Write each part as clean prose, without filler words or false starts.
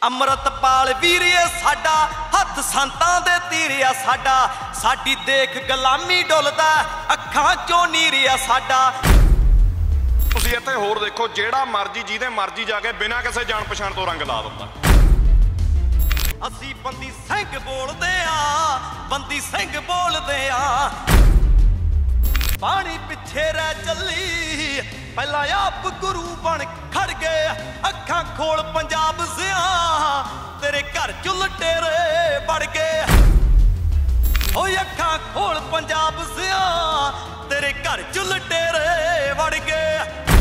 अमृतपाल वीरिए साडा हथ संतां दे तीरिया साडा साडी देख गुलामी डुलदा अखां चों नीरिया साडा। तुसीं इत्थे होर देखो जेड़ा मर्जी जिहदे मर्जी जाके बिना किसी जान पछाण तो रंग ला दिंदा। असीं बंदी सिंह बोलदे आ बंदी सिंह बोलदे आ पानी पिछे रह चली पहला आप गुरु बन खड़ गए अखां खोल पंजाब सिया तेरे घर चुलटेरे बढ़ गए ओ अखां खोल पंजाब सिया तेरे घर चुलटेरे बढ़ गए।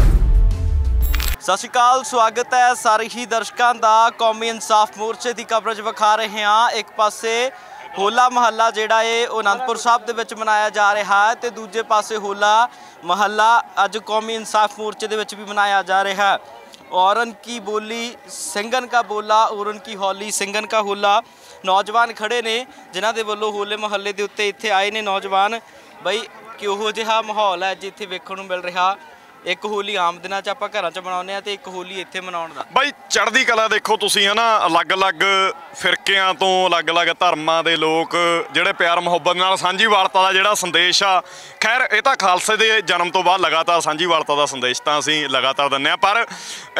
सत श्री अकाल स्वागत है सारे ही दर्शकों का कौमी इंसाफ मोर्चे की कवरेज विखा रहे हैं। एक पासे होला महल्ला जिहड़ा है आनंदपुर साहब दे विच मनाया जा रहा है तो दूजे पासे होला महल्ला अज कौमी इंसाफ मोर्चे दे विच भी मनाया जा रहा है। औरन की बोली सिंगन का बोला औरन की हौली सिंगन का होला। नौजवान खड़े ने जिन्हां दे वल्लों होले महल्ले दे उत्ते इत्थे आए ने नौजवान बई किहो जिहा माहौल है जिथे वेखण नूं मिल रहा। एक होली आम दिनां च आपां घरां च मनाउने आ ते एक होली इत्थे मनाउण दा बई चढ़दी कला देखो तुसीं है ना अलग-अलग फिरकियां तो अलग-अलग धर्मां दे लोक जिहड़े प्यार मुहब्बत नाल सांझीवालता दा जिहड़ा संदेश आ खैर ये तां खालसे दे जन्म तो बाद लगातार सांझीवालता दा संदेश तां असीं लगातार दिंदे आ पर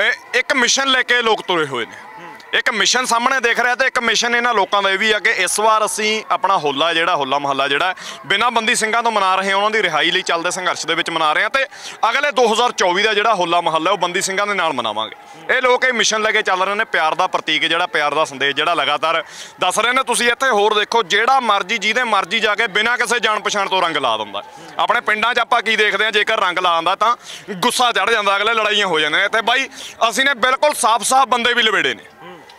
एक मिशन लैके लोक तुरे होए ने। एक मिशन सामने देख रहा तो एक मिशन इन्हां लोकां दा भी है कि इस वार असीं अपना होला जिहड़ा होला महल्ला जिहड़ा बिना बंदी ਸਿੰਘਾਂ तो मना रहे हैं उन्हां दी रिहाई लई चलदे संघर्ष दे विच मना रहे हैं तो अगले 2024 का जिहड़ा होला महल्ला वो बंदी ਸਿੰਘਾਂ दे नाल मनावांगे। ये लोग ये मिशन लैके चल रहे हैं प्यार का प्रतीक जिहड़ा प्यार का संदेश जिहड़ा लगातार दस रहे हैं। तुसीं इत्थे होर देखो जेड़ा मर्जी जिहदे मर्जी जाके बिना किसी जान पछाण तो रंग ला दिंदा। अपने पिंडां 'च आपां की देखदे हां जेकर रंग ला आंदा तां गुस्सा चढ़ जांदा अगले लड़ाइयां हो जांदियां ते बाई असीं ने बिल्कुल साफ साफ बंदे भी लवेड़े ने।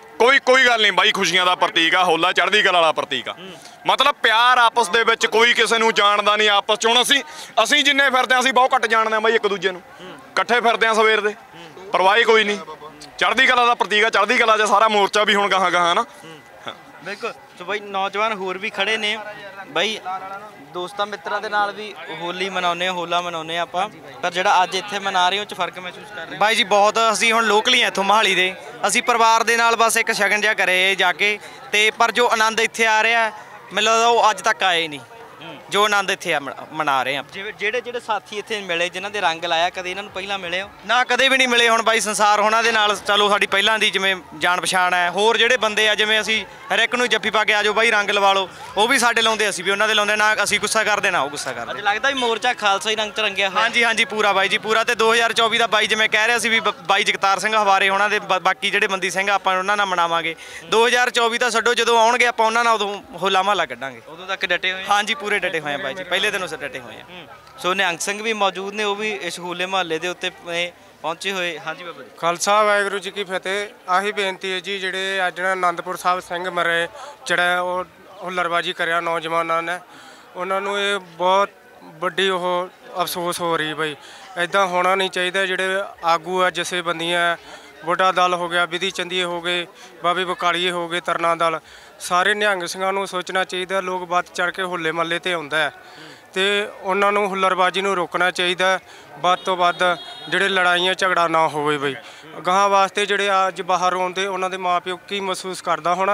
कोई गल नहीं बाई खुशियां का प्रतीक आ होला चढ़दी कला वाला प्रतीक आ मतलब प्यार आपस दे विच कोई किसी नूं जानदा नहीं। आपस च हुण असीं जिन्ने फिरदे असीं बहुत घट जानदे बाई एक दूजे नूं इकट्ठे फिरदे आ सवेर दे परवाही कोई नहीं। चढ़दी कला का प्रतीक आ चढ़दी कला च सारा मोर्चा भी हुण गाहां गाहां ना बिल्कुल। तो बई नौजवान होर भी खड़े ने बई दोस्तां मित्रां दे नाल भी होली मनाउने होला मनाउने आपां पर जिहड़ा अज इत्थे मना रहे हो च फर्क महसूस कर रहे बाई जी बहुत असीं हुण लोकल ही इत्थों मोहाली दे असीं परिवार दे नाल बस एक शगन जिहा करे जाके ते पर जो आनंद इत्थे आ रहा मैनूं लगदा ओह अज तक आए नहीं जो आनंद इत्थे मना रहे हैं। ਜਿਹੜੇ ਜਿਹੜੇ ਸਾਥੀ ਇੱਥੇ ਮਿਲੇ ਜਿਨ੍ਹਾਂ ਦੇ ਰੰਗ ਲਾਇਆ ਕਦੇ ਇਹਨਾਂ ਨੂੰ ਪਹਿਲਾਂ ਮਿਲੇ ਹੋ ਨਾ ਕਦੇ ਵੀ ਨਹੀਂ ਮਿਲੇ। ਹੁਣ ਬਾਈ ਸੰਸਾਰ ਉਹਨਾਂ ਦੇ ਨਾਲ ਚਲੋ ਸਾਡੀ ਪਹਿਲਾਂ ਦੀ ਜਿਵੇਂ ਜਾਣ ਪਛਾਣ ਹੈ ਹੋਰ ਜਿਹੜੇ ਬੰਦੇ ਆ ਜਿਵੇਂ ਅਸੀਂ ਹਰ ਇੱਕ ਨੂੰ ਜੱਫੀ ਪਾ ਕੇ ਆਜੋ ਬਾਈ ਰੰਗ ਲਵਾ ਲਓ ਉਹ ਵੀ ਸਾਡੇ ਲਾਉਂਦੇ ਅਸੀਂ ਵੀ ਉਹਨਾਂ ਦੇ ਲਾਉਂਦੇ ਨਾ ਅਸੀਂ ਗੁੱਸਾ ਕਰਦੇ ਨਾ ਉਹ ਗੁੱਸਾ ਕਰਦੇ। ਅੱਜ ਲੱਗਦਾ ਵੀ ਮੋਰਚਾ ਖਾਲਸਾ ਹੀ ਰੰਗ 'ਚ ਰੰਗਿਆ ਹੋਇਆ। ਹਾਂਜੀ ਹਾਂਜੀ ਪੂਰਾ ਬਾਈ ਜੀ ਪੂਰਾ ਤੇ 2024 ਦਾ ਬਾਈ ਜਿਵੇਂ ਕਹਿ ਰਿਹਾ ਸੀ ਵੀ ਬਾਈ ਜਗਤਾਰ ਸਿੰਘ ਹਵਾਰੇ ਉਹਨਾਂ ਦੇ ਬਾਕੀ ਜਿਹੜੇ ਬੰਦੀ ਸਿੰਘ ਆਪਾਂ ਉਹਨਾਂ ਨਾਲ ਮਨਾਵਾਂਗੇ 2024 ਤਾਂ ਛੱਡੋ ਜਦੋਂ ਆਉਣਗੇ ਆਪਾਂ ਉਹਨਾਂ ਨਾਲ ਉਦੋਂ ਹੋਲਾ ਮਹੱਲਾ ਕੱਢਾਂਗੇ। ਉਦੋਂ ਤੱਕ ਡਟੇ ਹੋਏ ਹਾਂਜੀ ਪੂਰੇ ਡਟੇ ਹੋਏ ਆ ਬਾਈ ਜੀ ਪਹਿਲੇ ਦਿਨੋਂ ਡਟੇ ਹੋਏ ਆ। ਸੋ ਨਿਹੰਗ ਸਿੰਘ ਵੀ ਮੌਜੂਦ ਨੇ ਉਹ ਵੀ ਇਸ ਹੋਲੇ ਮਹੱਲੇ ਦੇ ਉੱਤੇ ਪਹੁੰਚੇ ਹੋਏ। ਹਾਂਜੀ ਬਾਬਾ ਜੀ ਖਾਲਸਾ ਵਾਹਿਗੁਰੂ ਜੀ ਕੀ ਫਤਿਹ। ਆਹੀ ਬੇਨਤੀ ਹੈ ਜੀ ਜਿਹੜੇ ਅੱਜ ਆਨੰਦਪੁਰ ਸਾਹਿਬ ਸਿੰਘ ਮਰੇ ਜਿਹੜਾ ਉਹ ਹੁੱਲੜਬਾਜੀ ਕਰਿਆ ਨੌਜਵਾਨਾਂ ਨੇ ਉਹਨਾਂ ਨੂੰ ਇਹ ਬਹੁਤ ਵੱਡੀ ਉਹ ਅਫਸੋਸ ਹੋ ਰਹੀ ਬਈ ਇੱਦਾਂ ਹੋਣਾ ਨਹੀਂ ਚਾਹੀਦਾ। ਜਿਹੜੇ ਆਗੂ ਆ ਜਥੇਬੰਦੀਆਂ ਬੁੱਢਾ ਦਲ ਹੋ ਗਿਆ ਵਿਧੀ ਚੰਦੀਏ ਹੋ ਗਏ ਬਾਬੇ ਬਕਾਲੀਏ ਹੋ ਗਏ ਤਰਨਾ ਦਲ ਸਾਰੇ ਨਿਹੰਗ ਸਿੰਘਾਂ ਨੂੰ ਸੋਚਣਾ ਚਾਹੀਦਾ। ਲੋਕ ਵੱਧ ਚੜ੍ਹ ਕੇ ਹੋਲੇ ਮਹੱਲੇ 'ਤੇ ਆਉਂਦਾ ਅਤੇ ਉਹਨਾਂ ਨੂੰ ਹੁੱਲੜਬਾਜੀ ਨੂੰ ਰੋਕਣਾ ਚਾਹੀਦਾ ਵੱਧ ਤੋਂ ਵੱਧ ਜਿਹੜੇ ਲੜਾਈਆਂ ਝਗੜਾ ਨਾ ਹੋਵੇ ਬਈ ਗਾਹਾਂ ਵਾਸਤੇ ਜਿਹੜੇ ਅੱਜ ਬਾਹਰ ਆਉਂਦੇ ਉਹਨਾਂ ਦੇ ਮਾਂ ਪਿਓ ਕੀ ਮਹਿਸੂਸ ਕਰਦਾ ਹੋਣਾ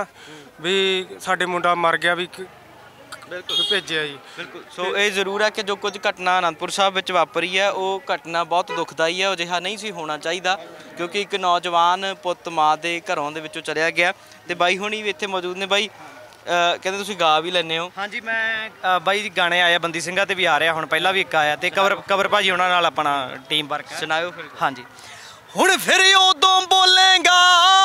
ਵੀ ਸਾਡੇ ਮੁੰਡਾ ਮਰ ਗਿਆ ਵੀ ਬਿਲਕੁਲ ਭੇਜਿਆ ਜੀ। ਬਿਲਕੁਲ ਸੋ ਇਹ ਜ਼ਰੂਰ ਹੈ ਕਿ ਜੋ ਕੁਝ ਘਟਨਾ ਅਨੰਦਪੁਰ ਸਾਹਿਬ ਵਿੱਚ ਵਾਪਰੀ ਹੈ ਉਹ ਘਟਨਾ ਬਹੁਤ ਦੁਖਦਾਈ ਹੈ। ਉਹ ਅਜਿਹਾ ਨਹੀਂ ਸੀ ਹੋਣਾ ਚਾਹੀਦਾ ਕਿਉਂਕਿ ਇੱਕ ਨੌਜਵਾਨ ਪੁੱਤ ਮਾਂ ਦੇ ਘਰੋਂ ਦੇ ਵਿੱਚੋਂ ਚਲਿਆ ਗਿਆ ਤੇ ਬਾਈ ਹੁਣੀ ਵੀ ਇੱਥੇ ਮੌਜੂਦ ਨੇ। ਬਾਈ ਕਹਿੰਦੇ ਤੁਸੀਂ ਗਾ ਵੀ ਲੈਂਦੇ ਹੋ। ਹਾਂਜੀ ਮੈਂ ਬਾਈ ਜੀ ਗਾਣੇ ਆਇਆ ਬੰਦੀ ਸਿੰਘਾਂ 'ਤੇ ਵੀ ਆ ਰਿਹਾ ਹੁਣ ਪਹਿਲਾਂ ਵੀ ਇੱਕ ਆਇਆ ਤੇ ਕਵਰ ਭਾਜੀ ਉਹਨਾਂ ਨਾਲ ਆਪਣਾ ਟੀਮ ਵਰਕ ਸੁਣਾਇਓ ਫਿਰ। ਹਾਂਜੀ ਹੁਣ ਫਿਰ ਉਦੋਂ ਬੋਲੇਗਾ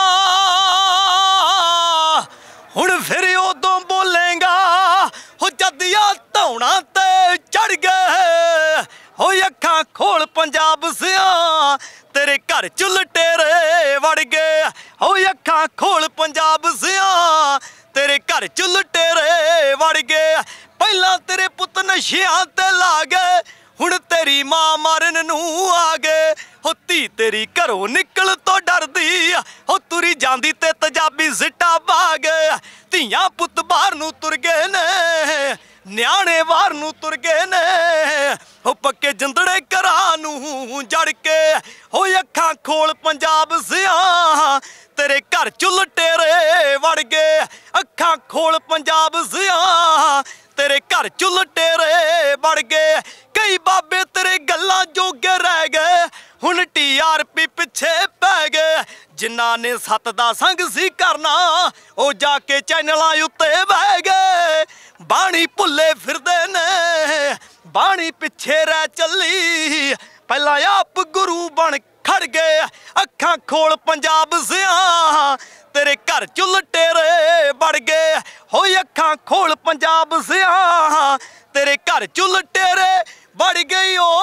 ਹੁਣ ਫਿਰ ਉਦੋਂ ਬੋਲੇਗਾ ਹੋ ਜੱਦੀਆਂ ਧੌਣਾ ਤੇ ਚੜ ਗਏ ਹੋ ਅੱਖਾਂ ਖੋਲ ਪੰਜਾਬ ਸਿਆ ਤੇਰੇ ਘਰ ਚੁਲਟੇਰੇ ਵੜ ਗਏ ਹੋ ਅੱਖਾਂ ਖੋਲ ਪੰਜਾਬ ਸਿਆ ਤੇਰੇ ਘਰ ਚੁਲਟੇਰੇ ਵੜ ਗਏ ਪਹਿਲਾਂ ਤੇਰੇ ਪੁੱਤ ਨਸ਼ਿਆਂ ਤੇ ਲਾ ਗਏ ਹੁਣ ਤੇਰੀ ਮਾਂ ਮਾਰਨ ਨੂੰ ਆ ਗਏ ਹੋ ਧੀ ਤੇਰੀ ਘਰੋਂ ਨਿਕਲ ਤੋਂ ਡਰਦੀ ਹੋ ਤੁਰੀ ਜਾਂਦੀ ਤੇ ਤਜਾਬੀ ਸਿੱਟਾ ਪਾ ਗਏ ਧੀਆਂ ਪੁੱਤ ਬਾਹਰ ਨੂੰ ਤੁਰ ਗਏ ਨੇ ਨਿਆਣੇ ਬਾਹਰ ਨੂੰ ਤੁਰ ਗਏ ਨੇ ਹੋ ਪੱਕੇ ਜਿੰਦੜੇ ਘਰਾਂ ਨੂੰ ਜੜ ਕੇ ਹੋ ਅੱਖਾਂ ਖੋਲ ਪੰਜਾਬ ਸਿਆ ਤੇਰੇ ਘਰ ਚ ਲੁਟੇਰੇ ਵੜ ਗਏ ਅੱਖਾਂ ਖੋਲ ਪੰਜਾਬ ਜ਼ਿਆਂ ਤੇਰੇ ਘਰ ਚ ਲੁਟੇਰੇ ਵੜ ਗਏ ਕਈ ਬਾਬੇ ਤੇਰੇ ਗੱਲਾਂ ਜੋਗੇ ਰਹਿ ਗਏ ਹੁਣ TRP ਪਿੱਛੇ ਪੈ ਗਏ ਜਿਨ੍ਹਾਂ ਨੇ ਸੱਤ ਦਾ ਸੰਗ ਸੀ ਕਰਨਾ ਉਹ ਜਾ ਕੇ ਚੈਨਲਾਂ ਉੱਤੇ ਬਹਿ ਗਏ ਬਾਣੀ ਭੁੱਲੇ ਫਿਰਦੇ ਨੇ ਬਾਣੀ ਪਿੱਛੇ ਰਹਿ ਚੱਲੀ ਪਹਿਲਾਂ ਆਪ ਗੁਰੂ ਬਣ ਖੜ ਗਏ ਅੱਖਾਂ ਖੋਲ ਪੰਜਾਬ ਜ਼ਿਆਂ ਤੇਰੇ ਘਰ ਚ ਲੁਟੇਰੇ ਵੜ ਗਏ ਹੋਏ ਅੱਖਾਂ ਖੋਲ ਪੰਜਾਬ ਜ਼ਿਆਂ ਤੇਰੇ ਘਰ ਚ ਲੁਟੇਰੇ ਵੜ ਗਈ ਓ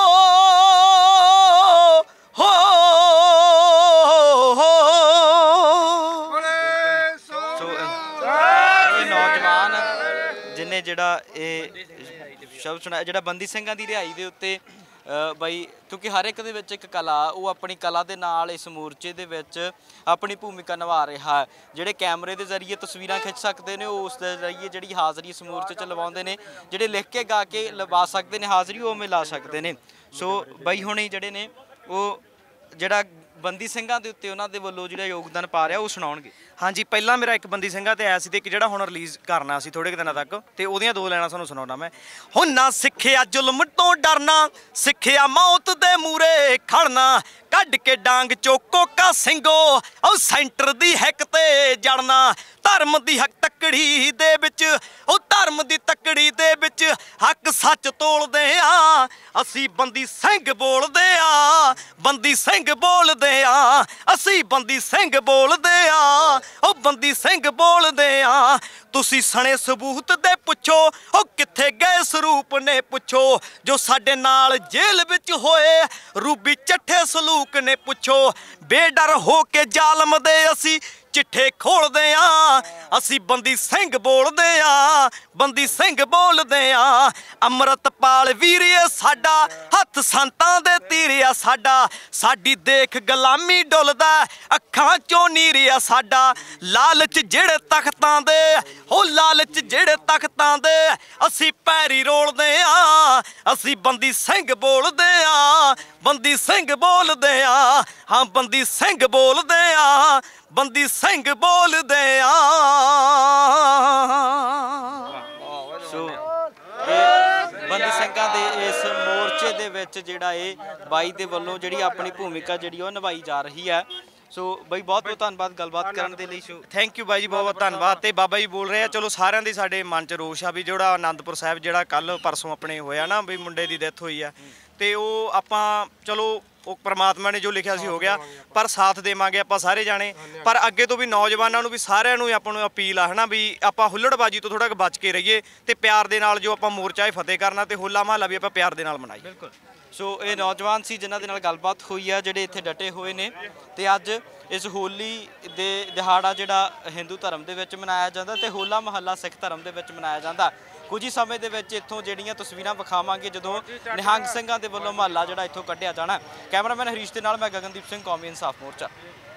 ਹੋ ਨੌਜਵਾਨ ਜਿਨੇ ਜਿਹੜਾ ਇਹ ਸ਼ਬਦ ਸੁਣਾਇਆ ਜਿਹੜਾ ਬੰਦੀ ਸਿੰਘਾਂ ਦੀ ਰਿਹਾਈ ਦੇ ਉੱਤੇ ਬਾਈ ਕਿਉਂਕਿ ਹਰ ਇੱਕ ਦੇ ਵਿੱਚ ਇੱਕ ਕਲਾ ਉਹ ਆਪਣੀ ਕਲਾ ਦੇ ਨਾਲ ਇਸ ਮੋਰਚੇ ਦੇ ਵਿੱਚ ਆਪਣੀ ਭੂਮਿਕਾ ਨਿਭਾ ਰਿਹਾ ਜਿਹੜੇ ਕੈਮਰੇ ਦੇ ਜ਼ਰੀਏ ਤਸਵੀਰਾਂ ਖਿੱਚ ਸਕਦੇ ਨੇ ਉਹ ਉਸ ਦੇ ਜ਼ਰੀਏ ਜਿਹੜੀ ਹਾਜ਼ਰੀ ਇਸ ਮੋਰਚੇ 'ਚ ਲਵਾਉਂਦੇ ਨੇ ਜਿਹੜੇ ਲਿਖ ਕੇ ਗਾ ਕੇ ਲਵਾ ਸਕਦੇ ਨੇ ਹਾਜ਼ਰੀ ਉਹ ਮਿਲਾ ਸਕਦੇ ਨੇ ਸੋ ਬਾਈ ਹੁਣੇ ਜਿਹੜੇ ਨੇ ਉਹ ਜਿਹੜਾ ਬੰਦੀ ਸਿੰਘਾਂ ਦੇ ਉੱਤੇ ਉਹਨਾਂ ਦੇ ਵੱਲੋਂ ਜਿਹੜਾ ਯੋਗਦਾਨ ਪਾ ਰਿਹਾ ਉਹ ਸੁਣਾਉਣਗੇ ਹਾਂਜੀ ਪਹਿਲਾਂ ਮੇਰਾ ਇੱਕ ਬੰਦੀ ਸਿੰਘਾਂ ਤੇ ਆਇਆ ਸੀ ਤੇ ਇੱਕ ਜਿਹੜਾ ਹੁਣ ਰਿਲੀਜ਼ ਕਰਨਾ ਸੀ ਥੋੜੇ ਦਿਨਾਂ ਤੱਕ ਤੇ ਉਹਦੀਆਂ ਦੋ ਲਾਈਨਾਂ ਤੁਹਾਨੂੰ ਸੁਣਾਉਣਾ ਮੈਂ ਹੁਣ ਨਾ ਸਿੱਖਿਆ ਜ਼ੁਲਮ ਤੋਂ ਡਰਨਾ ਸਿੱਖਿਆ ਮੌਤ ਦੇ ਮੂਰੇ ਖੜਨਾ ਕੱਢ ਕੇ ਡਾਂਗ ਚੋਕੋ ਕਾ ਸਿੰਘੋ ਉਹ ਸੈਂਟਰ ਦੀ ਹੈਕ ਤੇ ਜੜਨਾ ਧਰਮ ਦੀ ਹੱਕ ਤੱਕੜੀ ਦੇ ਵਿੱਚ ਉਹ ਧਰਮ ਦੀ ਤੱਕੜੀ ਦੇ ਵਿੱਚ ਹੱਕ ਸੱਚ ਤੋਲਦੇ ਆ ਅਸੀਂ ਬੰਦੀ ਸਿੰਘ ਬੋਲਦੇ ਆ ਬੰਦੀ ਸਿੰਘ ਬੋਲਦੇ ਆ ਅਸੀਂ ਬੰਦੀ ਸਿੰਘ ਬੋਲਦੇ ਆ ਉਹ ਬੰਦੀ ਸਿੰਘ ਬੋਲਦੇ ਆ ਤੁਸੀਂ ਸਣੇ ਸਬੂਤ ਦੇ ਪੁੱਛੋ ਉਹ ਕਿੱਥੇ ਗਏ ਸਰੂਪ ਨੇ ਪੁੱਛੋ ਜੋ ਸਾਡੇ ਨਾਲ ਜੇਲ੍ਹ ਵਿੱਚ ਹੋਏ ਰੂਬੀ ਚੱਠੇ ਸਲੂਕ ਨੇ ਪੁੱਛੋ ਬੇਡਰ ਹੋ ਕੇ ਜ਼ਾਲਮ ਦੇ ਅਸੀਂ ਚਿੱਠੇ ਖੋਲਦੇ ਆ ਅਸੀਂ ਬੰਦੀ ਸਿੰਘ ਬੋਲਦੇ ਆ ਬੰਦੀ ਸਿੰਘ ਬੋਲਦੇ ਆ ਅੰਮ੍ਰਿਤਪਾਲ ਵੀਰਿਆ ਸਾਡਾ ਹੱਥ ਸੰਤਾਂ ਦੇ ਤੀਰਿਆ ਸਾਡਾ ਸਾਡੀ ਦੇਖ ਗੁਲਾਮੀ ਡੁੱਲਦਾ ਅੱਖਾਂ ਚੋਂ ਨੀਰਿਆ ਸਾਡਾ ਲਾਲਚ ਜਿਹੜੇ ਤਖਤਾਂ ਦੇ ਉਹ ਲਾਲਚ ਜਿਹੜੇ ਤਖਤਾਂ ਦੇ ਅਸੀਂ ਪੈਰੀ ਰੋਲਦੇ ਆ ਅਸੀਂ ਬੰਦੀ ਸਿੰਘ ਬੋਲਦੇ ਆ ਬੰਦੀ ਸਿੰਘ ਬੋਲਦੇ ਆ ਹਾਂ ਬੰਦੀ ਸਿੰਘ ਬੋਲਦੇ ਆ ਬੰਦੀ ਸਿੰਘ ਬੋਲਦੇ ਆ ਸੋ ਬੰਦੀ ਸਿੰਘਾਂ ਦੇ ਇਸ ਮੋਰਚੇ ਦੇ ਵਿੱਚ ਜਿਹੜਾ ਇਹ ਬਾਈ ਦੇ ਵੱਲੋਂ ਜਿਹੜੀ ਆਪਣੀ ਭੂਮਿਕਾ ਜਿਹੜੀ ਉਹ ਨਿਭਾਈ ਜਾ ਰਹੀ ਹੈ ਸੋ ਬਾਈ ਬਹੁਤ ਬਹੁਤ ਧੰਨਵਾਦ ਗੱਲਬਾਤ ਕਰਨ ਦੇ ਲਈ ਸੋ ਥੈਂਕ ਯੂ ਬਾਈ ਜੀ ਬਹੁਤ ਬਹੁਤ ਧੰਨਵਾਦ ਤੇ ਬਾਬਾ ਜੀ ਬੋਲ ਰਹੇ ਆ ਚਲੋ ਸਾਰਿਆਂ ਦੀ ਸਾਡੇ ਮਨ 'ਚ ਰੋਸ਼ ਆ ਵੀ ਜਿਹੜਾ ਆਨੰਦਪੁਰ ਸਾਹਿਬ ਜਿਹੜਾ ਕੱਲ ਪਰਸੋਂ ਆਪਣੇ ਹੋਇਆ ਨਾ ਵੀ ਮੁੰਡੇ ਦੀ ਡੈਥ ਹੋਈ ਆ ਤੇ ਉਹ ਆਪਾਂ ਚਲੋ ਉਹ ਪ੍ਰਮਾਤਮਾ ਨੇ ਜੋ ਲਿਖਿਆ ਸੀ ਹੋ ਗਿਆ ਪਰ ਸਾਥ ਦੇਵਾਂਗੇ ਆਪਾਂ ਸਾਰੇ ਜਾਣੇ ਪਰ ਅੱਗੇ ਤੋਂ ਵੀ ਨੌਜਵਾਨਾਂ ਨੂੰ ਵੀ ਸਾਰਿਆਂ ਨੂੰ ਆਪਾਂ ਨੂੰ ਅਪੀਲ ਆ ਹਨਾ ਵੀ ਆਪਾਂ ਹੁੱਲੜਬਾਜੀ ਤੋਂ ਥੋੜਾ ਕੁ ਬਚ ਕੇ ਰਹੀਏ ਤੇ ਪਿਆਰ ਦੇ ਨਾਲ ਜੋ ਆਪਾਂ ਮੋਰਚਾ ਇਹ ਫਤਿਹ ਕਰਨਾ ਤੇ ਹੋਲਾ ਮਹੱਲਾ ਵੀ ਆਪਾਂ ਪਿਆਰ ਦੇ ਨਾਲ ਮਨਾਈਏ ਬਿਲਕੁਲ ਸੋ ਇਹ ਨੌਜਵਾਨ ਸੀ ਜਿਨ੍ਹਾਂ ਦੇ ਨਾਲ ਗੱਲਬਾਤ ਹੋਈ ਆ ਜਿਹੜੇ ਇੱਥੇ ਡਟੇ ਹੋਏ ਨੇ ਤੇ ਅੱਜ ਇਸ ਹੋਲੀ ਦੇ ਦਿਹਾੜਾ ਜਿਹੜਾ ਹਿੰਦੂ ਧਰਮ ਦੇ ਵਿੱਚ ਮਨਾਇਆ ਜਾਂਦਾ ਤੇ ਹੋਲਾ ਮਹੱਲਾ ਸਿੱਖ ਧਰਮ ਦੇ ਵਿੱਚ ਮਨਾਇਆ ਜਾਂਦਾ ਕੁਝ ਹੀ ਸਮੇਂ ਦੇ ਵਿੱਚ ਇੱਥੋਂ ਜਿਹੜੀਆਂ ਤਸਵੀਰਾਂ ਵਿਖਾਵਾਂਗੇ ਜਦੋਂ ਨਿਹੰਗ ਸਿੰਘਾਂ ਦੇ ਵੱਲੋਂ ਮਹੱਲਾ ਜਿਹੜਾ ਇੱਥੋਂ ਕੱਢਿਆ ਜਾਣਾ ਕੈਮਰਾਮੈਨ ਹਰੀਸ਼ ਦੇ ਨਾਲ ਮੈਂ ਗਗਨਦੀਪ ਸਿੰਘ ਕੌਮੀ ਇਨਸਾਫ ਮੋਰਚਾ